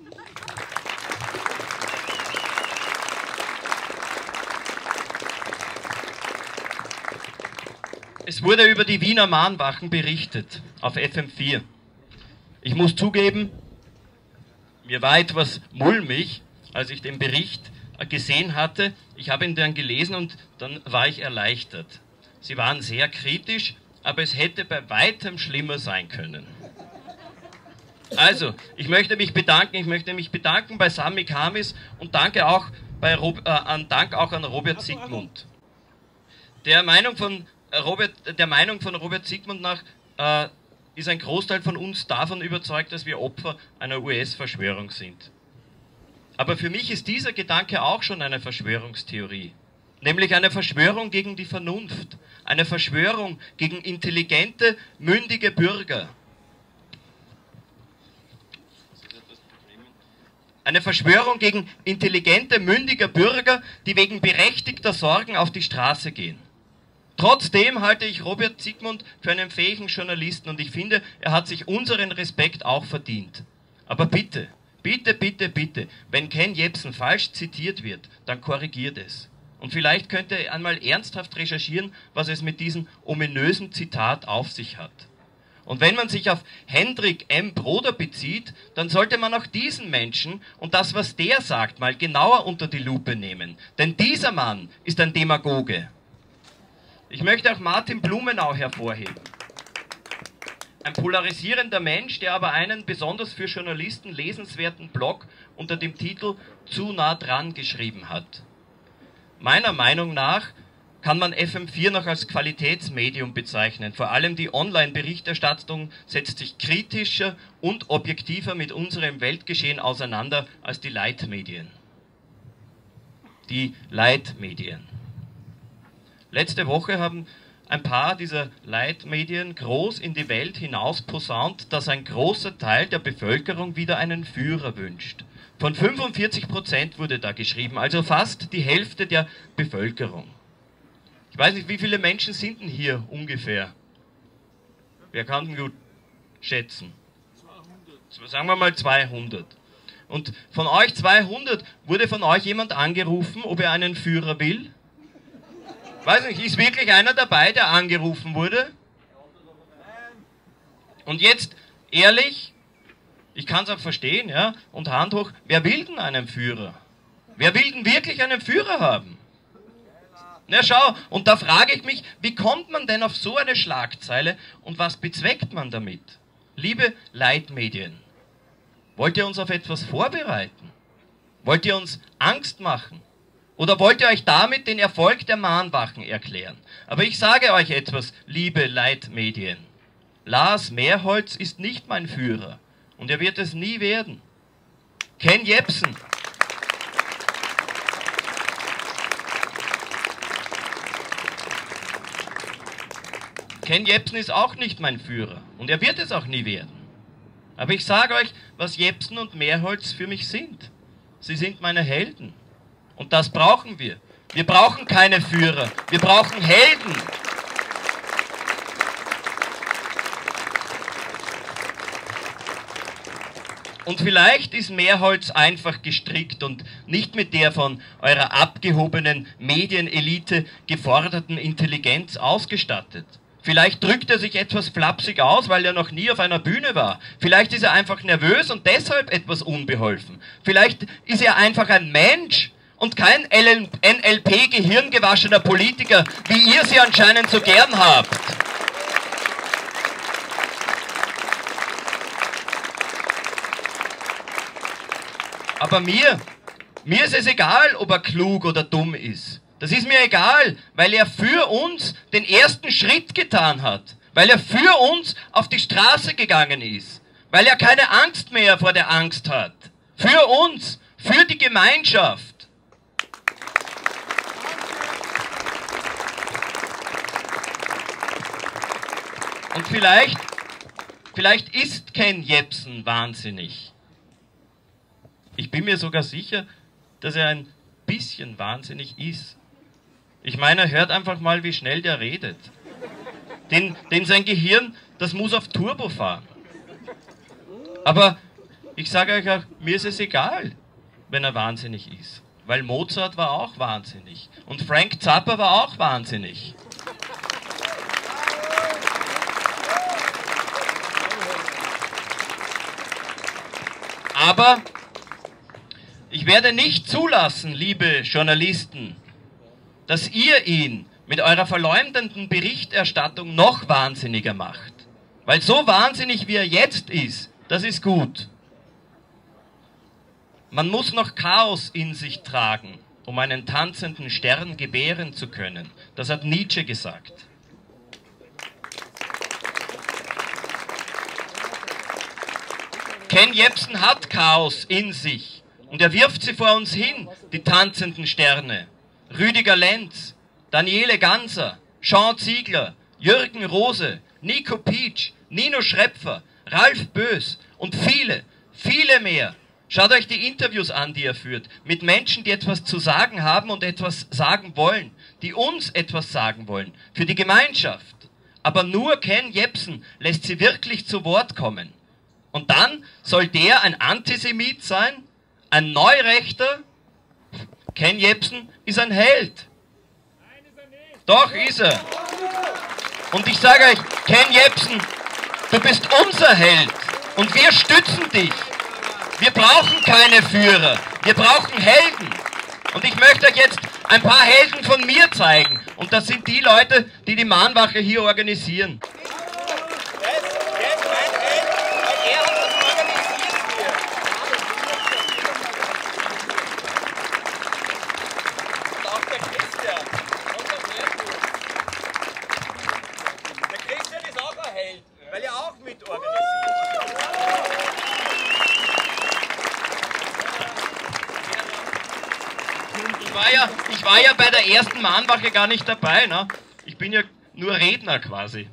Es wurde über die Wiener Mahnwachen berichtet, auf FM4. Ich muss zugeben, mir war etwas mulmig, als ich den Bericht gesehen hatte. Ich habe ihn dann gelesen und dann war ich erleichtert. Sie waren sehr kritisch, aber es hätte bei weitem schlimmer sein können. Also, ich möchte mich bedanken bei Sami Kamis und danke auch Dank auch an Robert Siegmund. Der Meinung von Robert Siegmund nach ist ein Großteil von uns davon überzeugt, dass wir Opfer einer US-Verschwörung sind. Aber für mich ist dieser Gedanke auch schon eine Verschwörungstheorie. Nämlich eine Verschwörung gegen die Vernunft. Eine Verschwörung gegen intelligente, mündige Bürger. Eine Verschwörung gegen intelligente, mündige Bürger, die wegen berechtigter Sorgen auf die Straße gehen. Trotzdem halte ich Robert Siegmund für einen fähigen Journalisten und ich finde, er hat sich unseren Respekt auch verdient. Aber bitte, bitte, bitte, bitte, wenn Ken Jebsen falsch zitiert wird, dann korrigiert es. Und vielleicht könnte er einmal ernsthaft recherchieren, was es mit diesem ominösen Zitat auf sich hat. Und wenn man sich auf Hendrik M. Broder bezieht, dann sollte man auch diesen Menschen und das, was der sagt, mal genauer unter die Lupe nehmen. Denn dieser Mann ist ein Demagoge. Ich möchte auch Martin Blumenau hervorheben. Ein polarisierender Mensch, der aber einen besonders für Journalisten lesenswerten Blog unter dem Titel Zu nah dran geschrieben hat. Meiner Meinung nach kann man FM4 noch als Qualitätsmedium bezeichnen. Vor allem die Online-Berichterstattung setzt sich kritischer und objektiver mit unserem Weltgeschehen auseinander als die Leitmedien. Die Leitmedien. Letzte Woche haben ein paar dieser Leitmedien groß in die Welt hinaus posaunt, dass ein großer Teil der Bevölkerung wieder einen Führer wünscht. Von 45% wurde da geschrieben, also fast die Hälfte der Bevölkerung. Ich weiß nicht, wie viele Menschen sind denn hier ungefähr? Wer kann denn gut schätzen? 200. Sagen wir mal 200. Und von euch 200 wurde von euch jemand angerufen, ob er einen Führer will? Weiß nicht, ist wirklich einer dabei, der angerufen wurde? Und jetzt, ehrlich, ich kann es auch verstehen, ja, und Hand hoch, wer will denn einen Führer? Wer will denn wirklich einen Führer haben? Na schau, und da frage ich mich, wie kommt man denn auf so eine Schlagzeile und was bezweckt man damit? Liebe Leitmedien, wollt ihr uns auf etwas vorbereiten? Wollt ihr uns Angst machen? Oder wollt ihr euch damit den Erfolg der Mahnwachen erklären? Aber ich sage euch etwas, liebe Leitmedien. Lars Mehrholz ist nicht mein Führer und er wird es nie werden. Ken Jebsen. Ken Jebsen ist auch nicht mein Führer und er wird es auch nie werden. Aber ich sage euch, was Jebsen und Mehrholz für mich sind. Sie sind meine Helden. Und das brauchen wir. Wir brauchen keine Führer, wir brauchen Helden. Und vielleicht ist Mehrholz einfach gestrickt und nicht mit der von eurer abgehobenen Medienelite geforderten Intelligenz ausgestattet. Vielleicht drückt er sich etwas flapsig aus, weil er noch nie auf einer Bühne war. Vielleicht ist er einfach nervös und deshalb etwas unbeholfen. Vielleicht ist er einfach ein Mensch und kein NLP-gehirngewaschener Politiker, wie ihr sie anscheinend so gern habt. Aber mir ist es egal, ob er klug oder dumm ist. Das ist mir egal, weil er für uns den ersten Schritt getan hat. Weil er für uns auf die Straße gegangen ist. Weil er keine Angst mehr vor der Angst hat. Für uns, für die Gemeinschaft. Und vielleicht ist Ken Jebsen wahnsinnig. Ich bin mir sogar sicher, dass er ein bisschen wahnsinnig ist. Ich meine, hört einfach mal, wie schnell der redet. Denn sein Gehirn, das muss auf Turbo fahren. Aber ich sage euch auch, mir ist es egal, wenn er wahnsinnig ist. Weil Mozart war auch wahnsinnig. Und Frank Zappa war auch wahnsinnig. Aber ich werde nicht zulassen, liebe Journalisten, dass ihr ihn mit eurer verleumdenden Berichterstattung noch wahnsinniger macht. Weil so wahnsinnig wie er jetzt ist, das ist gut. Man muss noch Chaos in sich tragen, um einen tanzenden Stern gebären zu können. Das hat Nietzsche gesagt. Ken Jebsen hat Chaos in sich und er wirft sie vor uns hin, die tanzenden Sterne. Rüdiger Lenz, Daniele Ganser, Sean Ziegler, Jürgen Rose, Nico Pietsch, Nino Schrepfer, Ralf Bös und viele, viele mehr. Schaut euch die Interviews an, die er führt, mit Menschen, die etwas zu sagen haben und etwas sagen wollen, die uns etwas sagen wollen, für die Gemeinschaft. Aber nur Ken Jebsen lässt sie wirklich zu Wort kommen. Und dann soll der ein Antisemit sein, ein Neurechter? Ken Jebsen ist ein Held. Nein, ist er nicht. Doch, ist er. Und ich sage euch, Ken Jebsen, du bist unser Held. Und wir stützen dich. Wir brauchen keine Führer. Wir brauchen Helden. Und ich möchte euch jetzt ein paar Helden von mir zeigen. Und das sind die Leute, die die Mahnwache hier organisieren. weil ihr auch mitorganisiert. Ich war ja bei der ersten Mahnwache gar nicht dabei, ne? Ich bin ja nur Redner quasi.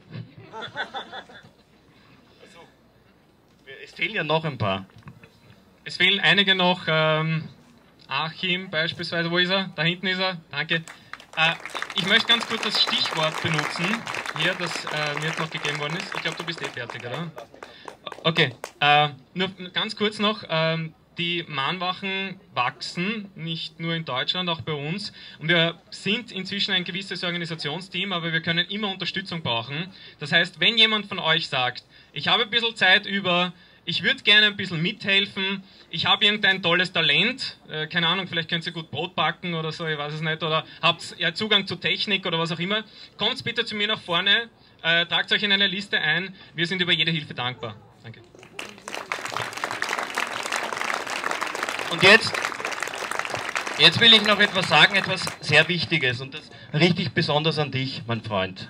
Es fehlen ja noch ein paar. Es fehlen einige noch. Achim beispielsweise, wo ist er? Da hinten ist er, danke. Ich möchte ganz kurz das Stichwort benutzen, hier, das mir jetzt noch gegeben worden ist. Ich glaube, du bist eh fertig, oder? Okay, nur ganz kurz noch. Die Mahnwachen wachsen, nicht nur in Deutschland, auch bei uns. Und wir sind inzwischen ein gewisses Organisationsteam, aber wir können immer Unterstützung brauchen. Das heißt, wenn jemand von euch sagt, ich habe ein bisschen Zeit über, ich würde gerne ein bisschen mithelfen, ich habe irgendein tolles Talent, keine Ahnung, vielleicht könnt ihr gut Brot backen oder so, ich weiß es nicht, oder habt ja Zugang zu Technik oder was auch immer, kommt bitte zu mir nach vorne, tragt euch in eine Liste ein, wir sind über jede Hilfe dankbar. Danke. Und jetzt will ich noch etwas sagen, etwas sehr Wichtiges und das richtig besonders an dich, mein Freund.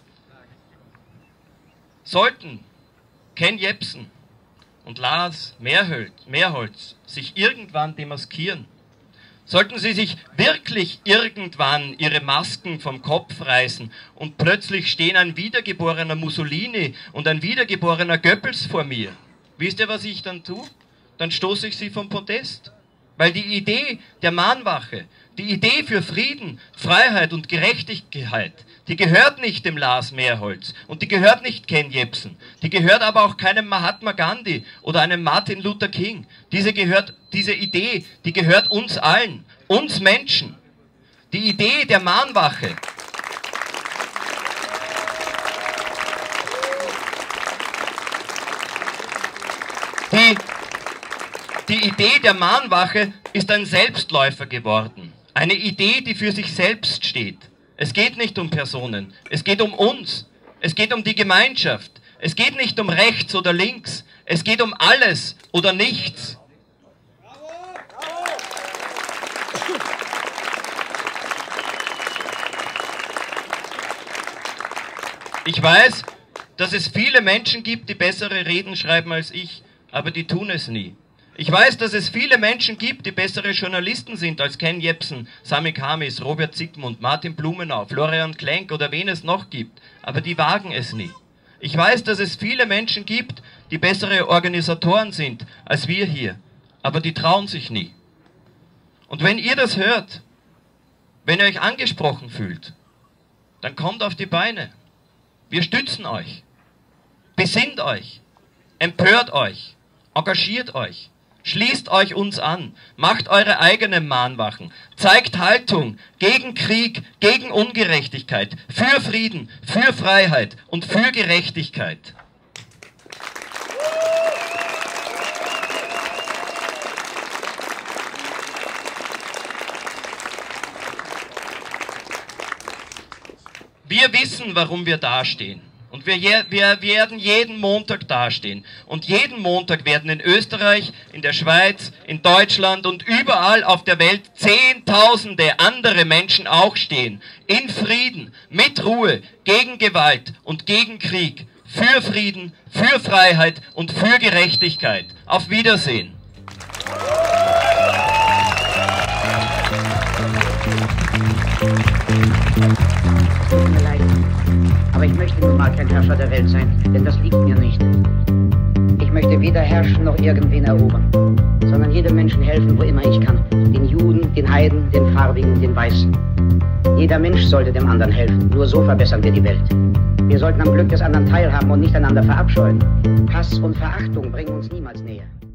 Sollten Ken Jebsen und Lars Mehrholz sich irgendwann demaskieren, sollten sie sich wirklich irgendwann ihre Masken vom Kopf reißen und plötzlich stehen ein wiedergeborener Mussolini und ein wiedergeborener Goebbels vor mir, wisst ihr, was ich dann tue? Dann stoße ich sie vom Podest. Weil die Idee der Mahnwache, die Idee für Frieden, Freiheit und Gerechtigkeit, die gehört nicht dem Lars Mehrholz und die gehört nicht Ken Jebsen, die gehört aber auch keinem Mahatma Gandhi oder einem Martin Luther King. Diese Idee, die gehört uns allen, uns Menschen. Die Idee der Mahnwache, Die Idee der Mahnwache ist ein Selbstläufer geworden. Eine Idee, die für sich selbst steht. Es geht nicht um Personen, es geht um uns. Es geht um die Gemeinschaft. Es geht nicht um rechts oder links. Es geht um alles oder nichts. Ich weiß, dass es viele Menschen gibt, die bessere Reden schreiben als ich, aber die tun es nie. Ich weiß, dass es viele Menschen gibt, die bessere Journalisten sind als Ken Jebsen, Sami Kamis, Robert Zsigmund, Martin Blumenau, Florian Klenk oder wen es noch gibt, aber die wagen es nie. Ich weiß, dass es viele Menschen gibt, die bessere Organisatoren sind als wir hier, aber die trauen sich nie. Und wenn ihr das hört, wenn ihr euch angesprochen fühlt, dann kommt auf die Beine. Wir stützen euch. Besinnt euch. Empört euch. Engagiert euch. Schließt euch uns an, macht eure eigenen Mahnwachen, zeigt Haltung gegen Krieg, gegen Ungerechtigkeit, für Frieden, für Freiheit und für Gerechtigkeit. Wir wissen, warum wir dastehen. Und wir werden jeden Montag dastehen. Und jeden Montag werden in Österreich, in der Schweiz, in Deutschland und überall auf der Welt Zehntausende andere Menschen auch stehen. In Frieden, mit Ruhe, gegen Gewalt und gegen Krieg. Für Frieden, für Freiheit und für Gerechtigkeit. Auf Wiedersehen. Tut mir leid. Aber ich möchte nun mal kein Herrscher der Welt sein, denn das liegt mir nicht. Ich möchte weder herrschen noch irgendwen erobern, sondern jedem Menschen helfen, wo immer ich kann. Den Juden, den Heiden, den Farbigen, den Weißen. Jeder Mensch sollte dem anderen helfen, nur so verbessern wir die Welt. Wir sollten am Glück des anderen teilhaben und nicht einander verabscheuen. Hass und Verachtung bringen uns niemals näher.